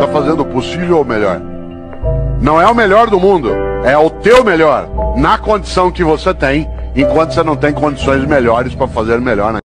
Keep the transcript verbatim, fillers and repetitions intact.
Tá fazendo o possível ou melhor? Não é o melhor do mundo, é o teu melhor, na condição que você tem, enquanto você não tem condições melhores para fazer melhor, né?